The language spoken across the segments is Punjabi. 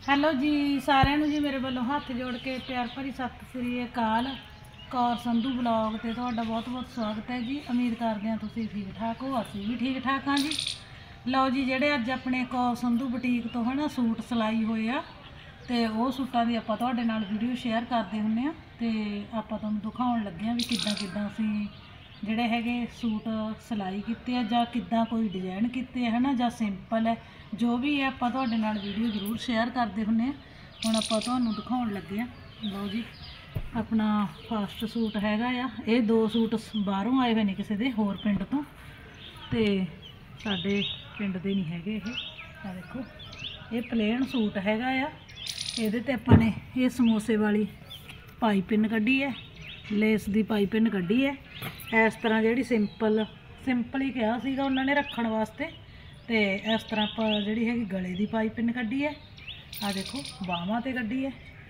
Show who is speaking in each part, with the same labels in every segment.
Speaker 1: ਹੈਲੋ ਜੀ ਸਾਰਿਆਂ ਨੂੰ ਜੀ ਮੇਰੇ ਵੱਲੋਂ ਹੱਥ ਜੋੜ ਕੇ ਪਿਆਰ ਭਰੀ ਸਤਿ ਸ੍ਰੀ ਅਕਾਲ। ਕੌਰ ਸੰਧੂ ਬਲੌਗ ਤੇ ਤੁਹਾਡਾ ਬਹੁਤ-ਬਹੁਤ ਸਵਾਗਤ ਹੈ ਜੀ। ਉਮੀਦ ਕਰਦੇ ਹਾਂ ਤੁਸੀਂ ਠੀਕ ਠਾਕ ਹੋ, ਅਸੀਂ ਵੀ ਠੀਕ ਠਾਕ ਹਾਂ ਜੀ। ਲਓ ਜੀ, ਜਿਹੜੇ ਅੱਜ ਆਪਣੇ ਕੌਰ ਸੰਧੂ ਬੁਟੀਕ ਤੋਂ ਹੈ ਨਾ ਸੂਟ ਸਿਲਾਈ ਹੋਏ ਆ ਤੇ ਉਹ ਸੂਟਾਂ ਦੀ ਆਪਾਂ ਤੁਹਾਡੇ ਨਾਲ ਵੀਡੀਓ ਸ਼ੇਅਰ ਕਰਦੇ ਹੁੰਦੇ ਆ ਤੇ ਆਪਾਂ ਤੁਹਾਨੂੰ ਦਿਖਾਉਣ ਲੱਗੇ ਆ ਵੀ ਕਿੱਦਾਂ ਅਸੀਂ ਜਿਹੜੇ ਹੈਗੇ ਸੂਟ ਸਿਲਾਈ ਕੀਤੇ ਆ ਜਾਂ ਕਿੱਦਾਂ ਕੋਈ ਡਿਜ਼ਾਈਨ ਕੀਤੇ ਹੈ ਨਾ ਜਾਂ ਸਿੰਪਲ ਹੈ, ਜੋ ਵੀ ਹੈ ਆਪਾਂ ਤੁਹਾਡੇ ਨਾਲ ਵੀਡੀਓ ਜ਼ਰੂਰ ਸ਼ੇਅਰ ਕਰਦੇ ਹੁੰਦੇ ਆ। ਹੁਣ ਆਪਾਂ ਤੁਹਾਨੂੰ ਦਿਖਾਉਣ ਲੱਗੇ ਆ। ਲਓ ਜੀ, ਆਪਣਾ ਫਸਟ ਸੂਟ ਹੈਗਾ ਆ। ਇਹ ਦੋ ਸੂਟ ਬਾਹਰੋਂ ਆਏ ਹੋਏ ਨੇ ਕਿਸੇ ਦੇ ਹੋਰ ਪਿੰਡ ਤੋਂ ਤੇ ਸਾਡੇ ਪਿੰਡ ਦੇ ਨਹੀਂ ਹੈਗੇ ਇਹ। ਆ ਦੇਖੋ, ਇਹ ਪਲੇਨ ਸੂਟ ਹੈਗਾ ਆ। ਇਹਦੇ ਤੇ ਆਪਾਂ ਨੇ ਇਹ ਸਮੋਸੇ ਵਾਲੀ ਪਾਈਪਿੰਨ ਕੱਢੀ ਹੈ, ਲੇਸ ਦੀ ਪਾਈਪਿੰਨ ਕੱਢੀ ਹੈ। ਇਸ ਤਰ੍ਹਾਂ ਜਿਹੜੀ ਸਿੰਪਲ ਹੀ ਕਿਹਾ ਸੀਗਾ ਉਹਨਾਂ ਨੇ ਰੱਖਣ ਵਾਸਤੇ ਤੇ ਇਸ ਤਰ੍ਹਾਂ ਆਪਾਂ ਜਿਹੜੀ ਹੈਗੀ ਗਲੇ ਦੀ ਪਾਈਪਿੰਨ ਕੱਢੀ ਹੈ। ਆ ਦੇਖੋ, ਬਾਹਾਂ ਤੇ ਕੱਢੀ ਹੈ,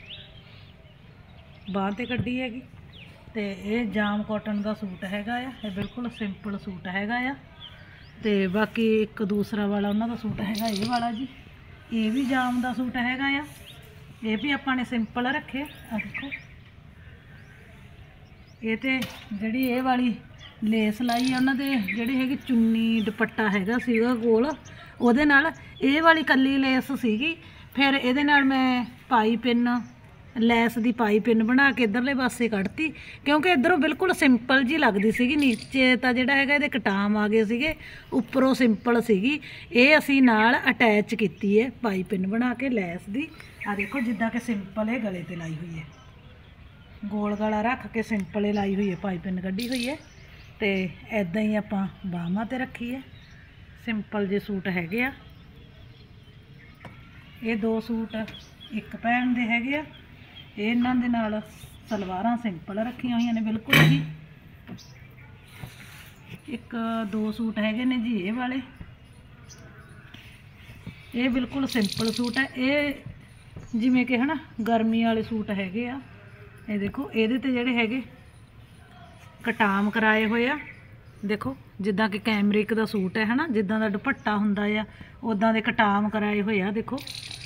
Speaker 1: ਬਾਂਹ ਤੇ ਕੱਢੀ ਹੈਗੀ। ਤੇ ਇਹ ਜਾਮ ਕਾਟਨ ਦਾ ਸੂਟ ਹੈਗਾ ਆ। ਇਹ ਬਿਲਕੁਲ ਸਿੰਪਲ ਸੂਟ ਹੈਗਾ ਆ। ਤੇ ਬਾਕੀ ਇੱਕ ਦੂਸਰਾ ਵਾਲਾ ਉਹਨਾਂ ਦਾ ਸੂਟ ਹੈਗਾ ਇਹ ਵਾਲਾ ਜੀ। ਇਹ ਵੀ ਜਾਮ ਦਾ ਸੂਟ ਹੈਗਾ ਆ। ਇਹ ਵੀ ਆਪਾਂ ਨੇ ਸਿੰਪਲ ਰੱਖੇ। ਆ ਦੇਖੋ, ਇਹ ਤੇ ਜਿਹੜੀ ਇਹ ਵਾਲੀ ਲੇਸ ਲਾਈ ਆ ਉਹਨਾਂ ਦੇ ਜਿਹੜੀ ਹੈਗੀ ਚੁੰਨੀ ਦੁਪੱਟਾ ਹੈਗਾ ਸੀਗਾ ਕੋਲ, ਉਹਦੇ ਨਾਲ ਇਹ ਵਾਲੀ ਕੱਲੀ ਲੇਸ ਸੀਗੀ। ਫਿਰ ਇਹਦੇ ਨਾਲ ਮੈਂ ਪਾਈਪਿੰਨ ਲੈਸ ਦੀ ਪਾਈਪਿੰਨ ਬਣਾ ਕੇ ਇੱਧਰਲੇ ਪਾਸੇ ਕੱਢਤੀ ਕਿਉਂਕਿ ਇੱਧਰੋਂ ਬਿਲਕੁਲ ਸਿੰਪਲ ਜੀ ਲੱਗਦੀ ਸੀਗੀ। ਨੀਚੇ ਤਾਂ ਜਿਹੜਾ ਹੈਗਾ ਇਹਦੇ ਕਟਾਮ ਆ ਗਏ ਸੀਗੇ, ਉੱਪਰੋਂ ਸਿੰਪਲ ਸੀਗੀ। ਇਹ ਅਸੀਂ ਨਾਲ ਅਟੈਚ ਕੀਤੀ ਹੈ ਪਾਈਪਿੰਨ ਬਣਾ ਕੇ ਲੈਸ ਦੀ। ਆ ਦੇਖੋ, ਜਿੱਦਾਂ ਕਿ ਸਿੰਪਲ ਇਹ ਗਲੇ ਤੇ ਲਾਈ ਹੋਈ ਹੈ, ਗੋਲ ਗਲਾ ਰੱਖ ਕੇ ਸਿੰਪਲ ਇਹ ਲਾਈ ਹੋਈ ਹੈ, ਪਾਈਪਿੰਨ ਕੱਢੀ ਹੋਈ ਹੈ। ਤੇ ਐਦਾਂ ਹੀ ਆਪਾਂ ਬਾਹਾਂ ਤੇ ਰੱਖੀ ਹੈ। ਸਿੰਪਲ ਜਿਹੇ ਸੂਟ ਹੈਗੇ ਆ। ਇਹ ਦੋ ਸੂਟ ਇੱਕ ਭੈਣ ਦੇ ਹੈਗੇ ਆ। ਇਹਨਾਂ ਦੇ ਨਾਲ ਸਲਵਾਰਾਂ ਸਿੰਪਲ ਰੱਖੀਆਂ ਹੋਈਆਂ ਨੇ ਬਿਲਕੁਲ ਜੀ। ਇੱਕ ਦੋ ਸੂਟ ਹੈਗੇ ਨੇ ਜੀ ਇਹ ਵਾਲੇ, ਇਹ ਬਿਲਕੁਲ ਸਿੰਪਲ ਸੂਟ ਹੈ। ਇਹ ਜਿਵੇਂ ਕਿ ਹੈ ਨਾ ਗਰਮੀ ਵਾਲੇ ਸੂਟ ਹੈਗੇ ਆ। ਇਹ ਦੇਖੋ, ਇਹਦੇ ਤੇ ਜਿਹੜੇ ਹੈਗੇ ਕਟਾਮ ਕਰਾਏ ਹੋਏ ਆ। ਦੇਖੋ, ਜਿੱਦਾਂ ਕਿ ਕੈਮਰਿਕ ਦਾ ਸੂਟ ਹੈ ਨਾ, ਜਿੱਦਾਂ ਦਾ ਦੁਪੱਟਾ ਹੁੰਦਾ ਆ ਉੱਦਾਂ ਦੇ ਕਟਾਮ ਕਰਾਏ ਹੋਏ ਆ। ਦੇਖੋ,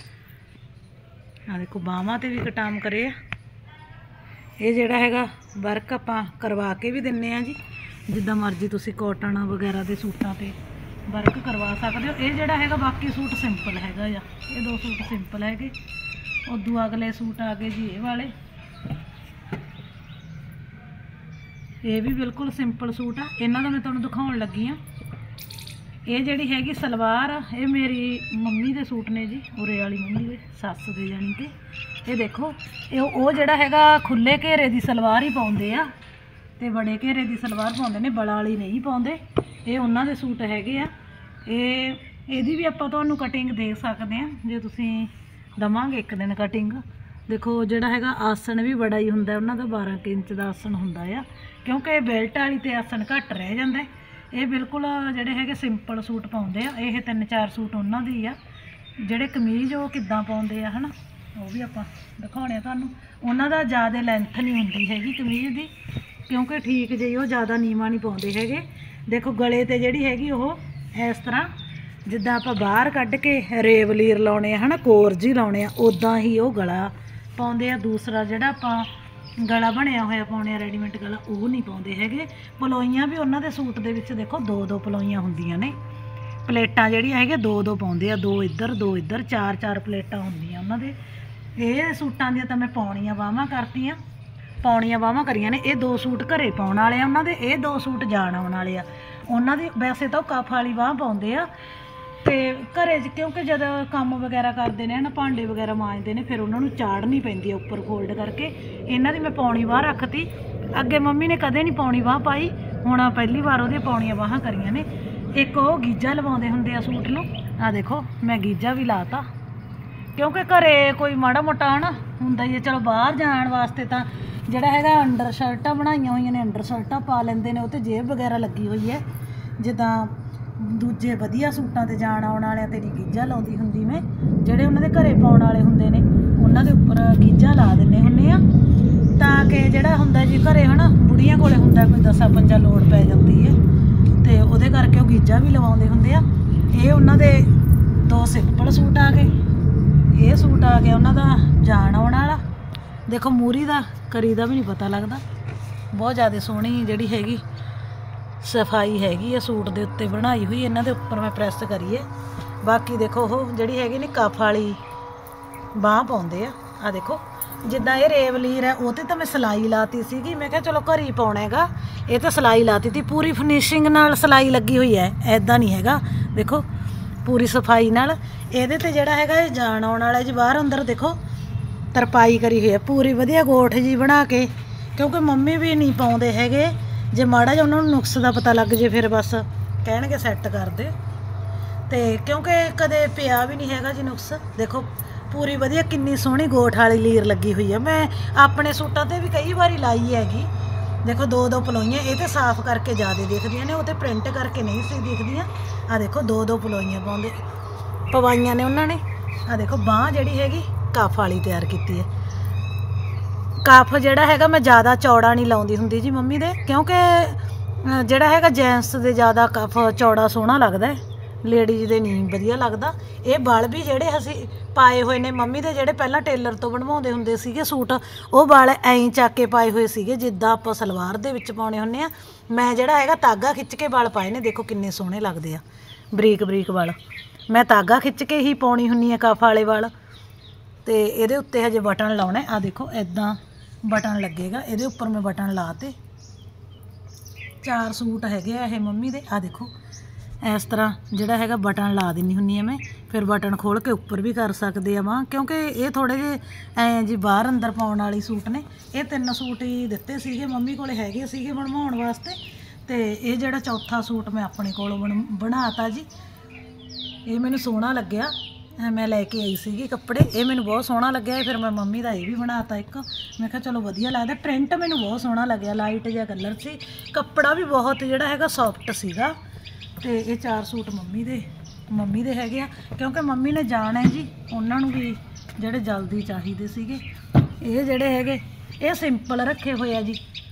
Speaker 1: ਆ ਦੇਖੋ, ਬਾਹਾਂ ਤੇ ਵੀ ਕਟਾਮ ਕਰੇ ਆ। ਇਹ ਜਿਹੜਾ ਹੈਗਾ ਵਰਕ ਆਪਾਂ ਕਰਵਾ ਕੇ ਵੀ ਦਿੰਨੇ ਆ ਜੀ। ਜਿੱਦਾਂ ਮਰਜ਼ੀ ਤੁਸੀਂ ਕਾਟਨ ਵਗੈਰਾ ਦੇ ਸੂਟਾਂ ਤੇ ਵਰਕ ਕਰਵਾ ਸਕਦੇ ਹੋ। ਇਹ ਜਿਹੜਾ ਹੈਗਾ ਬਾਕੀ ਸੂਟ ਸਿੰਪਲ ਹੈਗਾ ਆ। ਇਹ ਦੋ ਸੂਟ ਸਿੰਪਲ ਹੈਗੇ। ਉਦੋਂ ਅਗਲੇ ਸੂਟ ਆ ਗਏ ਜੀ ਇਹ ਵਾਲੇ। ਇਹ ਵੀ ਬਿਲਕੁਲ ਸਿੰਪਲ ਸੂਟ ਆ। ਇਹਨਾਂ ਦਾ ਮੈਂ ਤੁਹਾਨੂੰ ਦਿਖਾਉਣ ਲੱਗੀ ਆ। ਇਹ ਜਿਹੜੀ ਹੈਗੀ ਸਲਵਾਰ ਆ, ਇਹ ਮੇਰੀ ਮੰਮੀ ਦੇ ਸੂਟ ਨੇ ਜੀ, ਉਰੇ ਵਾਲੀ ਮੰਮੀ ਦੇ ਸੱਸ ਦੇ ਜਾਣੀ ਕਿ। ਇਹ ਦੇਖੋ, ਇਹ ਉਹ ਜਿਹੜਾ ਹੈਗਾ ਖੁੱਲੇ ਘੇਰੇ ਦੀ ਸਲਵਾਰ ਹੀ ਪਾਉਂਦੇ ਆ ਤੇ ਬੜੇ ਘੇਰੇ ਦੀ ਸਲਵਾਰ ਪਾਉਂਦੇ ਨੇ, ਬਲਾ ਵਾਲੀ ਨਹੀਂ ਪਾਉਂਦੇ। ਇਹ ਉਹਨਾਂ ਦੇ ਸੂਟ ਹੈਗੇ ਆ। ਇਹਦੀ ਵੀ ਆਪਾਂ ਤੁਹਾਨੂੰ ਕਟਿੰਗ ਦੇ ਸਕਦੇ ਆ ਜੇ ਤੁਸੀਂ ਦਵਾਂਗੇ ਇੱਕ ਦਿਨ ਕਟਿੰਗ। ਦੇਖੋ, ਜਿਹੜਾ ਹੈਗਾ ਆਸਣ ਵੀ ਬੜਾ ਹੀ ਹੁੰਦਾ ਉਹਨਾਂ ਦਾ, 12 ਇੰਚ ਦਾ ਆਸਣ ਹੁੰਦਾ ਆ ਕਿਉਂਕਿ ਇਹ ਬੈਲਟ ਵਾਲੀ ਤੇ ਆਸਣ ਘੱਟ ਰਹਿ ਜਾਂਦਾ। ਇਹ ਬਿਲਕੁਲ ਜਿਹੜੇ ਹੈਗੇ ਸਿੰਪਲ ਸੂਟ ਪਾਉਂਦੇ ਆ। ਇਹ 3-4 ਸੂਟ ਉਹਨਾਂ ਦੀ ਆ। ਜਿਹੜੇ ਕਮੀਜ਼ ਉਹ ਕਿੱਦਾਂ ਪਾਉਂਦੇ ਆ ਹੈ ਨਾ, ਉਹ ਵੀ ਆਪਾਂ ਦਿਖਾਉਣੇ ਆ ਤੁਹਾਨੂੰ। ਉਹਨਾਂ ਦਾ ਜ਼ਿਆਦਾ ਲੈਂਥ ਨਹੀਂ ਹੁੰਦੀ ਹੈਗੀ ਕਮੀਜ਼ ਦੀ ਕਿਉਂਕਿ ਠੀਕ ਜਿਹੀ ਉਹ ਜ਼ਿਆਦਾ ਨੀਵਾਂ ਨਹੀਂ ਪਾਉਂਦੇ ਹੈਗੇ। ਦੇਖੋ, ਗਲੇ ਤੇ ਜਿਹੜੀ ਹੈਗੀ ਉਹ ਇਸ ਤਰ੍ਹਾਂ ਜਿੱਦਾਂ ਆਪਾਂ ਬਾਹਰ ਕੱਢ ਕੇ ਰੇਵਲੀਰ ਲਾਉਣੇ ਆ ਹੈ ਨਾ, ਕੋਰ ਜੀ ਲਾਉਣੇ ਆ, ਉੱਦਾਂ ਹੀ ਉਹ ਗਲਾ ਪਾਉਂਦੇ ਆ। ਦੂਸਰਾ ਜਿਹੜਾ ਆਪਾਂ ਗਲਾ ਬਣਿਆ ਹੋਇਆ ਪਾਉਣੇ ਆ ਰੈਡੀਮੇਡ ਗਲਾ, ਉਹ ਨਹੀਂ ਪਾਉਂਦੇ ਹੈਗੇ। ਪਲੋਈਆਂ ਵੀ ਉਹਨਾਂ ਦੇ ਸੂਟ ਦੇ ਵਿੱਚ ਦੇਖੋ 2-2 ਪਲੋਈਆਂ ਹੁੰਦੀਆਂ ਨੇ। ਪਲੇਟਾਂ ਜਿਹੜੀਆਂ ਹੈਗੀਆਂ 2-2 ਪਾਉਂਦੇ ਆ, 2 ਇੱਧਰ 2 ਇੱਧਰ, 4-4 ਪਲੇਟਾਂ ਹੁੰਦੀਆਂ ਉਹਨਾਂ ਦੇ। ਇਹ ਸੂਟਾਂ ਦੀਆਂ ਤਾਂ ਮੈਂ ਪੌਣੀਆਂ ਬਾਹਾਂ ਕਰਤੀਆਂ, ਪੌਣੀਆਂ ਬਾਹਾਂ ਕਰੀਆਂ ਨੇ। ਇਹ 2 ਸੂਟ ਘਰੇ ਪਾਉਣ ਵਾਲੇ ਆ ਉਹਨਾਂ ਦੇ, ਇਹ 2 ਸੂਟ ਜਾਣ ਆਉਣ ਵਾਲੇ ਆ ਉਹਨਾਂ ਦੇ। ਵੈਸੇ ਤਾਂ ਉਹ ਕਫ ਵਾਲੀ ਬਾਂਹ ਪਾਉਂਦੇ ਆ ਤੇ ਘਰੇ 'ਚ ਕਿਉਂਕਿ ਜਦੋਂ ਕੰਮ ਵਗੈਰਾ ਕਰਦੇ ਨੇ ਨਾ, ਭਾਂਡੇ ਵਗੈਰਾ ਮਾਂਜਦੇ ਨੇ, ਫਿਰ ਉਹਨਾਂ ਨੂੰ ਚਾੜਨੀ ਪੈਂਦੀ ਆ ਉੱਪਰ ਫੋਲਡ ਕਰਕੇ। ਇਹਨਾਂ ਦੀ ਮੈਂ ਪੌਣੀ ਬਾਂਹ ਰੱਖਤੀ। ਅੱਗੇ ਮੰਮੀ ਨੇ ਕਦੇ ਨਹੀਂ ਪੌਣੀ ਬਾਂਹ ਪਾਈ, ਹੁਣ ਪਹਿਲੀ ਵਾਰ ਉਹਦੀਆਂ ਪੌਣੀਆਂ ਬਾਹਾਂ ਕਰੀਆਂ ਨੇ। ਇੱਕ ਉਹ ਗੀਜਾ ਲਵਾਉਂਦੇ ਹੁੰਦੇ ਆ ਸੂਟ ਨੂੰ। ਆ ਦੇਖੋ, ਮੈਂ ਗੀਜਾ ਵੀ ਲਾਤਾ ਕਿਉਂਕਿ ਘਰੇ ਕੋਈ ਮਾੜਾ ਮੋਟਾ ਹੈ ਨਾ ਹੁੰਦਾ ਹੀ ਹੈ। ਚਲੋ ਬਾਹਰ ਜਾਣ ਵਾਸਤੇ ਤਾਂ ਜਿਹੜਾ ਹੈਗਾ ਅੰਡਰ ਸ਼ਰਟਾਂ ਬਣਾਈਆਂ ਹੋਈਆਂ ਨੇ, ਅੰਡਰ ਸ਼ਰਟਾਂ ਪਾ ਲੈਂਦੇ ਨੇ। ਉਹ 'ਤੇ ਜੇਬ ਵਗੈਰਾ ਲੱਗੀ ਹੋਈ ਹੈ। ਜਿੱਦਾਂ ਦੂਜੇ ਵਧੀਆ ਸੂਟਾਂ 'ਤੇ ਜਾਣ ਆਉਣ ਵਾਲਿਆਂ 'ਤੇ ਨਹੀਂ ਗੀਜਾ ਲਾਉਂਦੀ ਹੁੰਦੀ ਮੈਂ। ਜਿਹੜੇ ਉਹਨਾਂ ਦੇ ਘਰੇ ਪਾਉਣ ਵਾਲੇ ਹੁੰਦੇ ਨੇ ਉਹਨਾਂ ਦੇ ਉੱਪਰ ਗੀਜਾ ਲਾ ਦਿੰਦੇ ਹੁੰਦੇ ਆ ਤਾਂ ਕਿ ਜਿਹੜਾ ਹੁੰਦਾ ਜੀ ਘਰੇ ਹੈ ਨਾ ਬੁੜੀਆਂ ਕੋਲੇ ਹੁੰਦਾ ਕੋਈ 10-15 ਲੋੜ ਪੈ ਜਾਂਦੀ ਹੈ ਤੇ ਉਹਦੇ ਕਰਕੇ ਉਹ ਗੀਜਾ ਵੀ ਲਵਾਉਂਦੇ ਹੁੰਦੇ ਆ। ਇਹ ਉਹਨਾਂ ਦੇ 2 ਸਿੰਪਲ ਸੂਟ ਆ ਗਏ। ਇਹ ਸੂਟ ਆ ਗਿਆ ਉਹਨਾਂ ਦਾ ਜਾਣ ਆਉਣ ਵਾਲਾ। ਦੇਖੋ ਮੂਰੀ ਦਾ ਕਰੀ ਦਾ ਵੀ ਨਹੀਂ ਪਤਾ ਲੱਗਦਾ, ਬਹੁਤ ਜ਼ਿਆਦਾ ਸੋਹਣੀ ਜਿਹੜੀ ਹੈਗੀ ਸਫਾਈ ਹੈਗੀ ਆ ਸੂਟ ਦੇ ਉੱਤੇ ਬਣਾਈ ਹੋਈ। ਇਹਨਾਂ ਦੇ ਉੱਪਰ ਮੈਂ ਪ੍ਰੈਸ ਕਰੀਏ। ਬਾਕੀ ਦੇਖੋ ਉਹ ਜਿਹੜੀ ਹੈਗੀ ਨੀ ਕਫ ਵਾਲੀ ਬਾਂਹ ਪਾਉਂਦੇ ਆ ਦੇਖੋ ਜਿੱਦਾਂ ਇਹ ਰੇਵਲੀਰ ਹੈ ਉਹ 'ਤੇ ਤਾਂ ਮੈਂ ਸਿਲਾਈ ਲਾਤੀ ਸੀਗੀ। ਮੈਂ ਕਿਹਾ ਚਲੋ ਘਰ ਹੀ ਪਾਉਣਾ ਹੈਗਾ, ਇਹ ਤਾਂ ਸਿਲਾਈ ਲਾਤੀ ਤੀ, ਪੂਰੀ ਫਿਨਿਸ਼ਿੰਗ ਨਾਲ ਸਿਲਾਈ ਲੱਗੀ ਹੋਈ ਹੈ, ਐਦਾਂ ਨਹੀਂ ਹੈਗਾ। ਦੇਖੋ ਪੂਰੀ ਸਫਾਈ ਨਾਲ ਇਹਦੇ 'ਤੇ ਜਿਹੜਾ ਹੈਗਾ ਇਹ ਜਾਣ ਆਉਣ ਵਾਲਾ ਜੀ ਬਾਹਰ ਅੰਦਰ ਦੇਖੋ ਤਰਪਾਈ ਕਰੀ ਹੋਈ ਹੈ ਪੂਰੀ ਵਧੀਆ ਗੋਠ ਜੀ ਬਣਾ ਕੇ, ਕਿਉਂਕਿ ਮੰਮੀ ਵੀ ਨਹੀਂ ਪਾਉਂਦੇ ਹੈਗੇ। ਜੇ ਮਾੜਾ ਜਿਹਾ ਉਹਨਾਂ ਨੂੰ ਨੁਕਸ ਦਾ ਪਤਾ ਲੱਗ ਜੇ ਫਿਰ ਬਸ ਕਹਿਣਗੇ ਸੈੱਟ ਕਰ ਦੇ, ਤੇ ਕਿਉਂਕਿ ਕਦੇ ਪਿਆ ਵੀ ਨਹੀਂ ਹੈਗਾ ਜੀ ਨੁਕਸ। ਦੇਖੋ ਪੂਰੀ ਵਧੀਆ ਕਿੰਨੀ ਸੋਹਣੀ ਗੋਠ ਵਾਲੀ ਲੀਰ ਲੱਗੀ ਹੋਈ ਹੈ। ਮੈਂ ਆਪਣੇ ਸੂਟਾਂ 'ਤੇ ਵੀ ਕਈ ਵਾਰੀ ਲਾਈ ਹੈਗੀ। ਦੇਖੋ ਦੋ ਦੋ ਪਲੋਈਆਂ ਇਹ 'ਤੇ ਸਾਫ਼ ਕਰਕੇ ਜ਼ਿਆਦਾ ਦਿਖਦੀਆਂ ਨੇ, ਉਹ 'ਤੇ ਪ੍ਰਿੰਟ ਕਰਕੇ ਨਹੀਂ ਸੀ ਦਿਖਦੀਆਂ। ਆ ਦੇਖੋ ਦੋ ਦੋ ਪਲੋਈਆਂ ਪਵਾਈਆਂ ਨੇ ਉਹਨਾਂ ਨੇ। ਆ ਦੇਖੋ ਬਾਂਹ ਜਿਹੜੀ ਹੈਗੀ ਕਫ ਵਾਲੀ ਤਿਆਰ ਕੀਤੀ ਹੈ। ਕਫ ਜਿਹੜਾ ਹੈਗਾ ਮੈਂ ਜ਼ਿਆਦਾ ਚੌੜਾ ਨਹੀਂ ਲਾਉਂਦੀ ਹੁੰਦੀ ਜੀ ਮੰਮੀ ਦੇ, ਕਿਉਂਕਿ ਜਿਹੜਾ ਹੈਗਾ ਜੈਂਟਸ ਦੇ ਜ਼ਿਆਦਾ ਕਫ ਚੌੜਾ ਸੋਹਣਾ ਲੱਗਦਾ, ਲੇਡੀਜ਼ ਦੇ ਨਹੀਂ ਵਧੀਆ ਲੱਗਦਾ। ਇਹ ਵਲ ਵੀ ਜਿਹੜੇ ਅਸੀਂ ਪਾਏ ਹੋਏ ਨੇ ਮੰਮੀ ਦੇ, ਜਿਹੜੇ ਪਹਿਲਾਂ ਟੇਲਰ ਤੋਂ ਬਣਵਾਉਂਦੇ ਹੁੰਦੇ ਸੀਗੇ ਸੂਟ, ਉਹ ਵਲ ਐਂ ਚੱਕ ਕੇ ਪਾਏ ਹੋਏ ਸੀਗੇ ਜਿੱਦਾਂ ਆਪਾਂ ਸਲਵਾਰ ਦੇ ਵਿੱਚ ਪਾਉਣੇ ਹੁੰਦੇ ਆ। ਮੈਂ ਜਿਹੜਾ ਹੈਗਾ ਤਾਗਾ ਖਿੱਚ ਕੇ ਵਲ ਪਾਏ ਨੇ, ਦੇਖੋ ਕਿੰਨੇ ਸੋਹਣੇ ਲੱਗਦੇ ਆ, ਬਰੀਕ ਬਰੀਕ ਵਲ। ਮੈਂ ਤਾਗਾ ਖਿੱਚ ਕੇ ਹੀ ਪਾਉਣੀ ਹੁੰਦੀ ਆ ਕਫ ਵਾਲੇ ਵਲ। ਤੇ ਇਹਦੇ ਉੱਤੇ ਹਜੇ ਬਟਨ ਲਾਉਣੇ। ਆ ਦੇਖੋ ਇੱਦਾਂ ਬਟਨ ਲੱਗੇਗਾ, ਇਹਦੇ ਉੱਪਰ ਮੈਂ ਬਟਨ ਲਾ ਤੇ 4 ਸੂਟ ਹੈਗੇ ਆ ਇਹ ਮੰਮੀ ਦੇ। ਆ ਦੇਖੋ ਇਸ ਤਰ੍ਹਾਂ ਜਿਹੜਾ ਹੈਗਾ ਬਟਨ ਲਾ ਦਿੰਦੀ ਹੁੰਦੀ ਆ ਮੈਂ, ਫਿਰ ਬਟਨ ਖੋਲ੍ਹ ਕੇ ਉੱਪਰ ਵੀ ਕਰ ਸਕਦੇ ਆ ਵਾਂ, ਕਿਉਂਕਿ ਇਹ ਥੋੜ੍ਹੇ ਜਿਹੇ ਐਂ ਜੀ ਬਾਹਰ ਅੰਦਰ ਪਾਉਣ ਵਾਲੀ ਸੂਟ ਨੇ। ਇਹ 3 ਸੂਟ ਹੀ ਦਿੱਤੇ ਸੀਗੇ ਮੰਮੀ ਕੋਲ ਹੈਗੇ ਸੀਗੇ ਬਣਵਾਉਣ ਵਾਸਤੇ, ਤੇ ਇਹ ਜਿਹੜਾ ਚੌਥਾ ਸੂਟ ਮੈਂ ਆਪਣੇ ਕੋਲੋਂ ਬਣਾਤਾ ਜੀ। ਇਹ ਮੈਨੂੰ ਸੋਹਣਾ ਲੱਗਿਆ, ਮੈਂ ਲੈ ਕੇ ਆਈ ਸੀਗੀ ਕੱਪੜੇ, ਇਹ ਮੈਨੂੰ ਬਹੁਤ ਸੋਹਣਾ ਲੱਗਿਆ। ਫਿਰ ਮੈਂ ਮੰਮੀ ਦਾ ਇਹ ਵੀ ਬਣਾਤਾ ਇੱਕ, ਮੈਂ ਕਿਹਾ ਚਲੋ ਵਧੀਆ ਲੱਗਦਾ। ਪ੍ਰਿੰਟ ਮੈਨੂੰ ਬਹੁਤ ਸੋਹਣਾ ਲੱਗਿਆ, ਲਾਈਟ ਜਿਹਾ ਕਲਰ ਸੀ, ਕੱਪੜਾ ਵੀ ਬਹੁਤ ਜਿਹੜਾ ਹੈਗਾ ਸੌਫਟ ਸੀਗਾ। ਤੇ ਇਹ 4 ਸੂਟ ਮੰਮੀ ਦੇ ਹੈਗੇ ਆ, ਕਿਉਂਕਿ ਮੰਮੀ ਨੇ ਜਾਣਾ ਹੈ ਜੀ, ਉਹਨਾਂ ਨੂੰ ਵੀ ਜਿਹੜੇ ਜਲਦੀ ਚਾਹੀਦੇ ਸੀਗੇ। ਇਹ ਜਿਹੜੇ ਹੈਗੇ ਇਹ ਸਿੰਪਲ ਰੱਖੇ ਹੋਏ ਆ ਜੀ,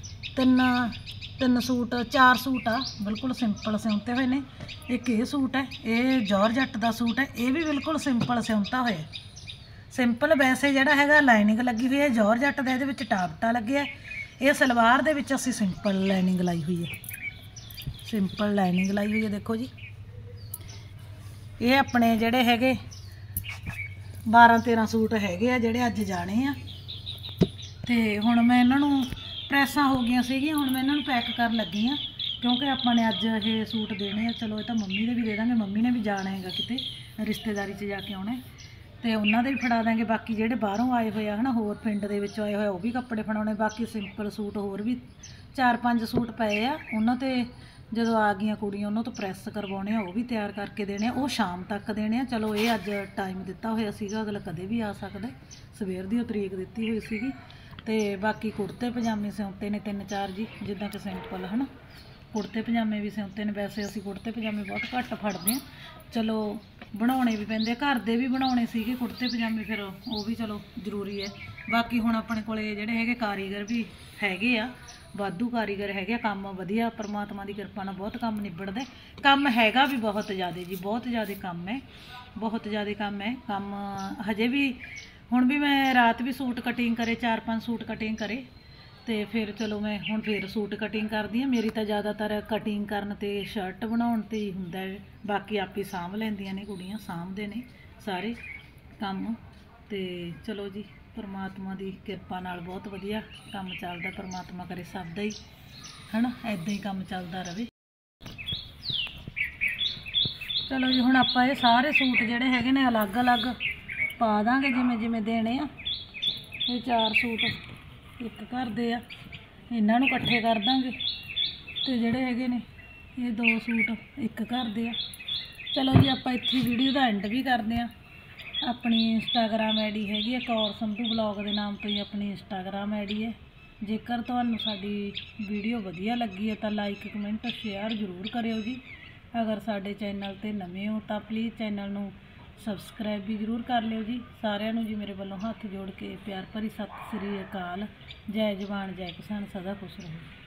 Speaker 1: 3 ਸੂਟ 4 ਸੂਟ ਆ ਬਿਲਕੁਲ ਸਿੰਪਲ ਸਿਉਂਤੇ ਹੋਏ ਨੇ। ਇੱਕ ਇਹ ਸੂਟ ਹੈ, ਇਹ ਜਾਰਜੱਟ ਦਾ ਸੂਟ ਹੈ, ਇਹ ਵੀ ਬਿਲਕੁਲ ਸਿੰਪਲ ਸਿਉਂਤਾ ਹੋਇਆ। ਸਿੰਪਲ ਵੈਸੇ ਜਿਹੜਾ ਹੈਗਾ ਲਾਈਨਿੰਗ ਲੱਗੀ ਹੋਈ ਹੈ ਜਾਰਜੱਟ ਦਾ, ਇਹਦੇ ਵਿੱਚ ਟਾਪਟਾ ਲੱਗਿਆ। ਇਹ ਸਲਵਾਰ ਦੇ ਵਿੱਚ ਅਸੀਂ ਸਿੰਪਲ ਲਾਈਨਿੰਗ ਲਾਈ ਹੋਈ ਹੈ, ਸਿੰਪਲ ਲਾਈਨਿੰਗ ਲਾਈ ਹੋਈ ਹੈ। ਦੇਖੋ ਜੀ ਇਹ ਆਪਣੇ ਜਿਹੜੇ ਹੈਗੇ 12-13 ਸੂਟ ਹੈਗੇ ਆ ਜਿਹੜੇ ਅੱਜ ਜਾਣੇ ਆ। ਤੇ ਹੁਣ ਮੈਂ ਇਹਨਾਂ ਨੂੰ ਪ੍ਰੈਸਾਂ ਹੋ ਗਈਆਂ ਸੀਗੀਆਂ, ਹੁਣ ਮੈਂ ਇਹਨਾਂ ਨੂੰ ਪੈਕ ਕਰਨ ਲੱਗੀ ਆ, ਕਿਉਂਕਿ ਆਪਾਂ ਨੇ ਅੱਜ ਇਹ ਸੂਟ ਦੇਣੇ ਆ। ਚਲੋ ਇਹ ਤਾਂ ਮੰਮੀ ਦੇ ਵੀ ਦੇ ਦਾਂਗੇ, ਮੰਮੀ ਨੇ ਵੀ ਜਾਣਾ ਹੈਗਾ ਕਿਤੇ ਰਿਸ਼ਤੇਦਾਰੀ 'ਚ ਜਾ ਕੇ ਆਉਣਾ, ਤੇ ਉਹਨਾਂ ਦੇ ਵੀ ਫੜਾ ਦਾਂਗੇ। ਬਾਕੀ ਜਿਹੜੇ ਬਾਹਰੋਂ ਆਏ ਹੋਏ ਆ ਹੈ ਨਾ, ਹੋਰ ਪਿੰਡ ਦੇ ਵਿੱਚੋਂ ਆਏ ਹੋਏ ਉਹ ਵੀ ਕੱਪੜੇ ਫੜਾਉਣੇ। ਬਾਕੀ ਸਿੰਪਲ ਸੂਟ ਹੋਰ ਵੀ 4-5 ਸੂਟ ਪਏ ਆ, ਉਹਨਾਂ 'ਤੇ ਜਦੋਂ ਆ ਗਈਆਂ ਕੁੜੀਆਂ ਉਹਨਾਂ ਤੋਂ ਪ੍ਰੈਸ ਕਰਵਾਉਣੇ ਆ, ਉਹ ਵੀ ਤਿਆਰ ਕਰਕੇ ਦੇਣੇ ਆ, ਉਹ ਸ਼ਾਮ ਤੱਕ ਦੇਣੇ ਆ। ਚਲੋ ਇਹ ਅੱਜ ਟਾਈਮ ਦਿੱਤਾ ਹੋਇਆ ਸੀਗਾ, ਅਗਲਾ ਕਦੇ ਵੀ ਆ ਸਕਦਾ, ਸਵੇਰ ਦੀ ਉਹ ਤਰੀਕ ਦਿੱਤੀ ਹੋਈ ਸੀਗੀ। ਤੇ ਬਾਕੀ ਕੁੜਤੇ ਪਜਾਮੇ ਸਿਉਂਤੇ ਨੇ 3-4 ਜੀ, ਜਿੱਦਾਂ ਕਿ ਸਿੰਪਲ ਹੈ ਨਾ, ਕੁੜਤੇ ਪਜਾਮੇ ਵੀ ਸਿਉਂਤੇ ਨੇ। ਵੈਸੇ ਅਸੀਂ ਕੁੜਤੇ ਪਜਾਮੇ ਬਹੁਤ ਘੱਟ ਫੜਦੇ ਹਾਂ, ਚਲੋ ਬਣਾਉਣੇ ਵੀ ਪੈਂਦੇ, ਘਰ ਦੇ ਵੀ ਬਣਾਉਣੇ ਸੀਗੇ ਕੁੜਤੇ ਪਜਾਮੇ, ਫਿਰ ਉਹ ਵੀ ਚਲੋ ਜ਼ਰੂਰੀ ਹੈ। ਬਾਕੀ ਹੁਣ ਆਪਣੇ ਕੋਲੇ ਜਿਹੜੇ ਹੈਗੇ ਕਾਰੀਗਰ ਵੀ ਹੈਗੇ ਆ, ਵਾਧੂ ਕਾਰੀਗਰ ਹੈਗੇ ਆ, ਕੰਮ ਵਧੀਆ ਪਰਮਾਤਮਾ ਦੀ ਕਿਰਪਾ ਨਾਲ ਬਹੁਤ ਕੰਮ ਨਿਬੜਦਾ। ਕੰਮ ਹੈਗਾ ਵੀ ਬਹੁਤ ਜ਼ਿਆਦਾ ਜੀ, ਬਹੁਤ ਜ਼ਿਆਦਾ ਕੰਮ ਹੈ, ਬਹੁਤ ਜ਼ਿਆਦਾ ਕੰਮ ਹੈ। ਕੰਮ ਹਜੇ ਵੀ ਹੁਣ ਵੀ ਮੈਂ ਰਾਤ ਵੀ ਸੂਟ ਕਟਿੰਗ ਕਰੇ, 4-5 ਸੂਟ ਕਟਿੰਗ ਕਰੇ, ਤੇ ਫਿਰ ਚਲੋ ਮੈਂ ਹੁਣ ਫਿਰ ਸੂਟ ਕਟਿੰਗ ਕਰਦੀ ਹਾਂ। ਮੇਰੀ ਤਾਂ ਜ਼ਿਆਦਾਤਰ ਕਟਿੰਗ ਕਰਨ ਤੇ ਸ਼ਰਟ ਬਣਾਉਣ ਤੇ ਹੀ ਹੁੰਦਾ ਹੈ, ਬਾਕੀ ਆਪੇ ਸਾਂਭ ਲੈਂਦੀਆਂ ਨੇ ਕੁੜੀਆਂ, ਸਾਂਭਦੇ ਨੇ ਸਾਰੇ ਕੰਮ। ਤੇ ਚਲੋ ਜੀ ਪਰਮਾਤਮਾ ਦੀ ਕਿਰਪਾ ਨਾਲ ਬਹੁਤ ਵਧੀਆ ਕੰਮ ਚੱਲਦਾ, ਪਰਮਾਤਮਾ ਕਰੇ ਸਭ ਦਾ ਹੀ ਹੈ ਨਾ ਇੱਦਾਂ ਹੀ ਕੰਮ ਚੱਲਦਾ ਰਹੇ। ਚਲੋ ਜੀ ਹੁਣ ਆਪਾਂ ਇਹ ਸਾਰੇ ਸੂਟ ਜਿਹੜੇ ਹੈਗੇ ਨੇ ਅਲੱਗ-ਅਲੱਗ ਪਾ ਦਾਂਗੇ ਜਿਵੇਂ ਜਿਵੇਂ ਦੇਣੇ ਆ। ਇਹ 4 ਸੂਟ ਇੱਕ ਘਰ ਦੇ ਆ, ਇਹਨਾਂ ਨੂੰ ਇਕੱਠੇ ਕਰ ਦਾਂਗੇ, ਤੇ ਜਿਹੜੇ ਹੈਗੇ ਨੇ ਇਹ 2 ਸੂਟ ਇੱਕ ਘਰ ਦੇ ਆ। ਚਲੋ ਜੀ ਆਪਾਂ ਇੱਥੇ ਵੀਡੀਓ ਦਾ ਐਂਡ ਵੀ ਕਰਦੇ ਆ। ਆਪਣੀ ਇੰਸਟਾਗ੍ਰਾਮ ਆਈਡੀ ਹੈਗੀ ਹੈ ਕੌਰ ਸੰਧੂ ਬਲੌਗ ਦੇ ਨਾਮ ਤੋਂ ਹੀ ਆਪਣੀ ਇੰਸਟਾਗ੍ਰਾਮ ਆਈਡੀ ਹੈ। ਜੇਕਰ ਤੁਹਾਨੂੰ ਸਾਡੀ ਵੀਡੀਓ ਵਧੀਆ ਲੱਗੀ ਹੈ ਤਾਂ ਲਾਈਕ ਕਮੈਂਟ ਸ਼ੇਅਰ ਜ਼ਰੂਰ ਕਰਿਓ ਜੀ। ਅਗਰ ਸਾਡੇ ਚੈਨਲ 'ਤੇ ਨਵੇਂ ਹੋ ਤਾਂ ਪਲੀਜ਼ ਚੈਨਲ ਨੂੰ ਸਬਸਕ੍ਰਾਈਬ ਵੀ ਜ਼ਰੂਰ ਕਰ ਲਿਓ ਜੀ। ਸਾਰਿਆਂ ਨੂੰ ਜੀ ਮੇਰੇ ਵੱਲੋਂ ਹੱਥ ਜੋੜ ਕੇ ਪਿਆਰ ਭਰੀ ਸਤਿ ਸ੍ਰੀ ਅਕਾਲ। ਜੈ ਜਵਾਨ ਜੈ ਕਿਸਾਨ, ਸਦਾ ਖੁਸ਼ ਰਹੋ।